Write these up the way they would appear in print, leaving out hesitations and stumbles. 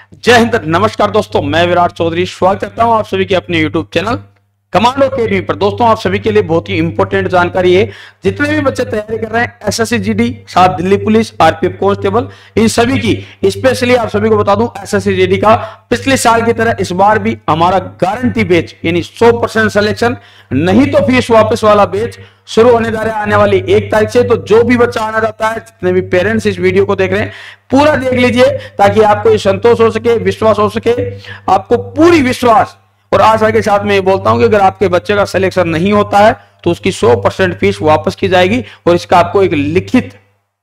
जय हिंद। नमस्कार दोस्तों, मैं विराट चौधरी स्वागत करता हूं आप सभी के अपने YouTube चैनल कमांडो अकेडमी पर। दोस्तों, आप सभी के लिए बहुत ही इंपॉर्टेंट जानकारी है। जितने भी बच्चे तैयारी कर रहे हैं एसएससी जीडी, साथ दिल्ली पुलिस, आरपीएफ कांस्टेबल, इन सभी की स्पेशली आप सभी को बता दूं, एसएससी जीडी का पिछले साल की तरह इस बार भी हमारा गारंटी बैच यानी 100% सिलेक्शन नहीं तो फीस वापस वाला बैच शुरू होने जा रहा है आने वाली 1 तारीख से। तो जो भी बच्चा आना चाहता है, जितने भी पेरेंट्स इस वीडियो को देख रहे हैं, पूरा देख लीजिए ताकि आपको ये संतोष हो सके, विश्वास हो सके, आपको पूरी विश्वास और आशा के साथ मैं ये बोलता हूं कि अगर आपके बच्चे का सिलेक्शन नहीं होता है तो उसकी 100% फीस वापस की जाएगी और इसका आपको एक लिखित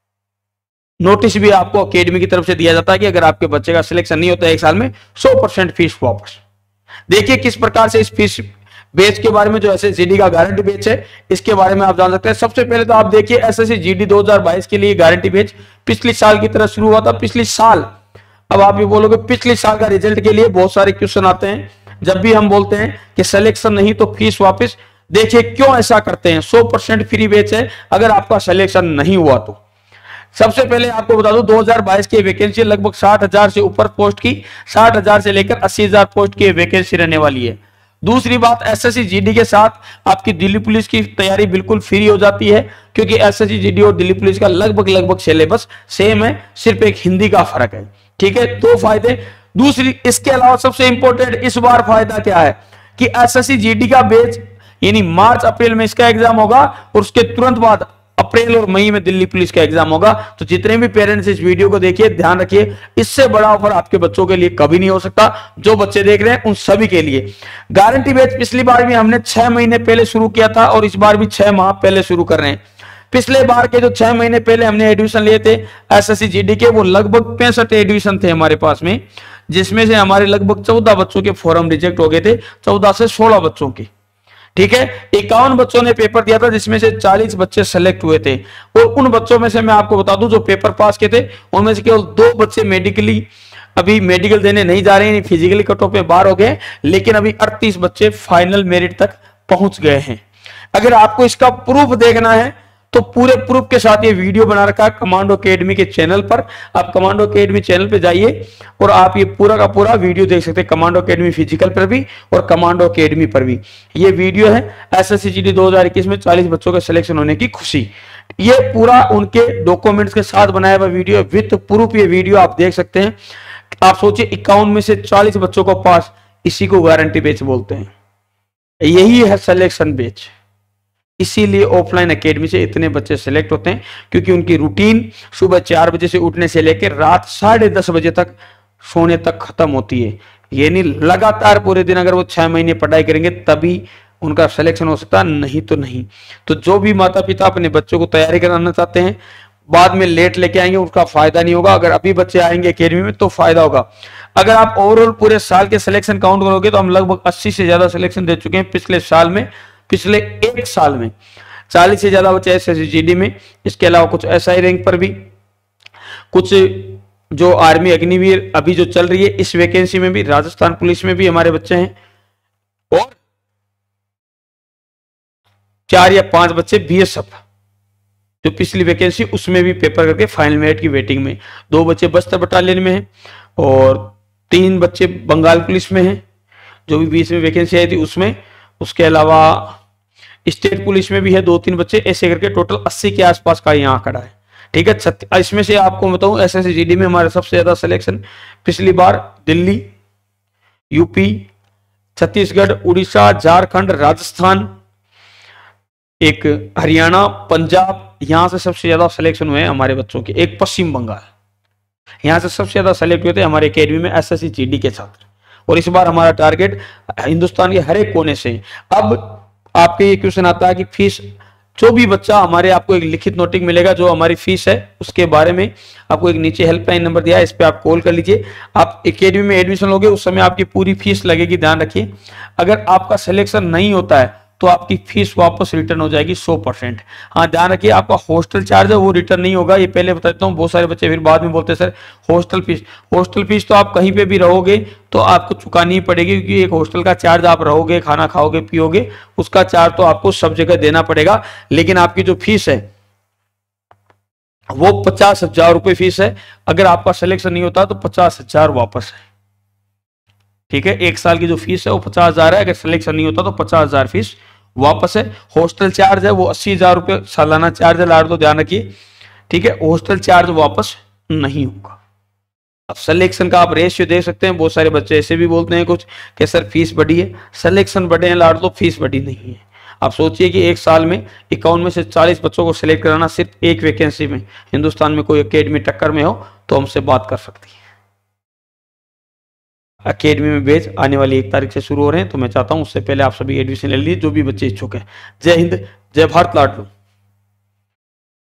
नोटिस भी आपको अकेडमी की तरफ से दिया जाता है कि अगर आपके बच्चे का सिलेक्शन नहीं होता है 1 साल में 100% फीस वापस। देखिए किस प्रकार से इस फीस बेच के बारे में, जो एसएससी का गारंटी बेच है, इसके बारे में आप जान सकते हैं। सबसे पहले तो आप देखिए एसएससी जीडी 2022 के लिए गारंटी बेच पिछले साल की तरह शुरू हुआ था। पिछले साल, अब आप ये बोलोगे पिछले साल का रिजल्ट के लिए बहुत सारे क्वेश्चन आते हैं जब भी हम बोलते हैं कि सिलेक्शन नहीं तो फीस वापस। देखिए क्यों ऐसा करते हैं। 100% फ्री बेच है अगर आपका सिलेक्शन नहीं हुआ तो। सबसे पहले आपको बता दूं 2022 की वैकेंसी लगभग 60,000 से ऊपर पोस्ट की, 60,000 से लेकर 80,000 पोस्ट की वैकेंसी रहने वाली है। दूसरी बात, एसएससी जीडी के साथ आपकी दिल्ली पुलिस की तैयारी बिल्कुल फ्री हो जाती है क्योंकि एसएससी जीडी और दिल्ली पुलिस का लगभग सिलेबस सेम है, सिर्फ एक हिंदी का फर्क है। ठीक है, 2 फायदे। दूसरी, इसके अलावा सबसे इंपॉर्टेंट इस बार फायदा क्या है कि एसएससी जीडी का बैच यानी मार्च अप्रैल में इसका एग्जाम होगा और उसके तुरंत बाद अप्रैल और मई में दिल्ली पुलिस का एग्जाम होगा। तो जितने भी पेरेंट्स इस वीडियो को देखिए, ध्यान रखिए, इससे बड़ा ऑफर आपके बच्चों के लिए कभी नहीं हो सकता। जो बच्चे देख रहे हैं उन सभी के लिए गारंटी बैच पिछली बार भी हमने 6 महीने पहले शुरू किया था और इस बार भी 6 माह पहले शुरू कर रहे हैं। पिछले बार के जो 6 महीने पहले हमने एडमिशन लिए थे एसएससी जीडी के, वो लगभग 65 एडमिशन थे हमारे पास में, जिसमें से हमारे लगभग 14 बच्चों के फॉर्म रिजेक्ट हो गए थे, 14 से 16 बच्चों के। ठीक है, 51 बच्चों ने पेपर दिया था जिसमें से 40 बच्चे सेलेक्ट हुए थे और उन बच्चों में से मैं आपको बता दूं जो पेपर पास के थे उनमें से केवल 2 बच्चे मेडिकली अभी मेडिकल देने नहीं जा रहे हैं, फिजिकली कट ऑफ पे बाहर हो गए, लेकिन अभी 38 बच्चे फाइनल मेरिट तक पहुंच गए हैं। अगर आपको इसका प्रूफ देखना है तो पूरे प्रूफ के साथ ये वीडियो बना रखा है कमांडो अकेडमी के चैनल पर। आप कमांडो अकेडमी चैनल पे जाइए और आप ये पूरा का पूरा वीडियो देख सकते हैं, कमांडो अकेडमी फिजिकल पर भी और कमांडो अकेडमी पर भी। ये वीडियो है एसएससी जीडी 2021 में 40 बच्चों के सिलेक्शन होने की खुशी। ये पूरा उनके डॉक्यूमेंट्स के साथ बनाया हुआ वीडियो विथ प्रूफ, ये वीडियो आप देख सकते हैं। आप सोचिए 51 में से 40 बच्चों को पास, इसी को गारंटी बैच बोलते हैं। यही है सिलेक्शन बैच। इसीलिए ऑफलाइन एकेडमी से इतने बच्चे सिलेक्ट होते हैं क्योंकि उनकी रूटीन सुबह 4 बजे से उठने से लेकर रात 10:30 बजे तक सोने तक खत्म होती है। यानी लगातार पूरे दिन अगर वो 6 महीने पढ़ाई करेंगे तभी उनका सिलेक्शन हो सकता है, नहीं तो नहीं। तो जो भी माता पिता अपने बच्चों को तैयारी कराना चाहते हैं, बाद में लेट लेके आएंगे उसका फायदा नहीं होगा। अगर अभी बच्चे आएंगे एकेडमी में तो फायदा होगा। अगर आप ओवरऑल पूरे साल के सिलेक्शन काउंट करोगे तो हम लगभग 80 से ज्यादा सिलेक्शन दे चुके हैं पिछले साल में। पिछले 1 साल में 40 से ज्यादा बच्चे एसएससी जीडी में, इसके अलावा कुछ एसआई रैंक पर भी, कुछ जो आर्मी अग्निवीर अभी जो चल रही है इस वैकेंसी में भी, राजस्थान पुलिस में भी हमारे बच्चे हैं और 4 या 5 बच्चे बीएसएफ जो पिछली वैकेंसी उसमें भी पेपर करके फाइनल मेरिट की वेटिंग में, 2 बच्चे बस्तर बटालियन में हैं और 3 बच्चे बंगाल पुलिस में हैं जो भी बीच में वैकेंसी आई थी उसमें। उसके अलावा स्टेट पुलिस में भी है 2-3 बच्चे, ऐसे करके टोटल 80 के आसपास का यहाँ आंकड़ा है। ठीक है, इसमें से आपको बताऊं एसएससी जीडी में हमारे सबसे ज्यादा सिलेक्शन पिछली बार दिल्ली, यूपी, छत्तीसगढ़, उड़ीसा, झारखंड, राजस्थान, एक हरियाणा, पंजाब, यहां से सबसे ज्यादा सिलेक्शन हुए हैं हमारे बच्चों के। एक पश्चिम बंगाल, यहां से सबसे ज्यादा सेलेक्ट हुए थे हमारे अकेडमी में एसएससी जीडी के छात्र। और इस बार हमारा टारगेट हिंदुस्तान के हर एक कोने से। अब आपके ये क्वेश्चन आता है कि फीस, जो भी बच्चा हमारे, आपको एक लिखित नोटिस मिलेगा जो हमारी फीस है उसके बारे में, आपको एक नीचे हेल्पलाइन नंबर दिया है, इस पे आप कॉल कर लीजिए। आप एकेडमी में एडमिशन लोगे उस समय आपकी पूरी फीस लगेगी, ध्यान रखिए। अगर आपका सिलेक्शन नहीं होता है तो आपकी फीस वापस रिटर्न हो जाएगी 100%। हाँ ध्यान रखिए, आपका हॉस्टल चार्ज है वो रिटर्न नहीं होगा, ये पहले बता देता हूँ। बहुत सारे बच्चे फिर बाद में बोलते हैं सर हॉस्टल फीस तो आप कहीं पे भी रहोगे तो आपको चुकानी ही पड़ेगी, क्योंकि एक हॉस्टल का चार्ज, आप रहोगे, खाना खाओगे, पियोगे, उसका चार्ज तो आपको सब जगह देना पड़ेगा। लेकिन आपकी जो फीस है वो 50,000 रुपए फीस है। अगर आपका सिलेक्शन नहीं होता तो 50,000 वापस है। ठीक है, 1 साल की जो फीस है वो 50,000 है, अगर सिलेक्शन नहीं होता तो 50,000 फीस वापस है। हॉस्टल चार्ज है वो 80,000 रुपये सालाना चार्ज है, लाड तो ध्यान रखिए, ठीक है, हॉस्टल चार्ज वापस नहीं होगा। अब सिलेक्शन का आप रेशियो देख सकते हैं, बहुत सारे बच्चे ऐसे भी बोलते हैं कुछ कि सर फीस बढ़ी है, सिलेक्शन बढ़े हैं लाड, तो फीस बढ़ी नहीं है। आप सोचिए कि 1 साल में 51 में से 40 बच्चों को सिलेक्ट कराना सिर्फ एक वैकेंसी में, हिंदुस्तान में कोई अकेडमी टक्कर में हो तो हमसे बात कर सकती है। अकेडमी में बैच आने वाली 1 तारीख से शुरू हो रहे हैं, तो मैं चाहता हूं उससे पहले आप सभी एडमिशन ले लीजिए जो भी बच्चे इच्छुक हैं। जय हिंद, जय भारत, लाडलो।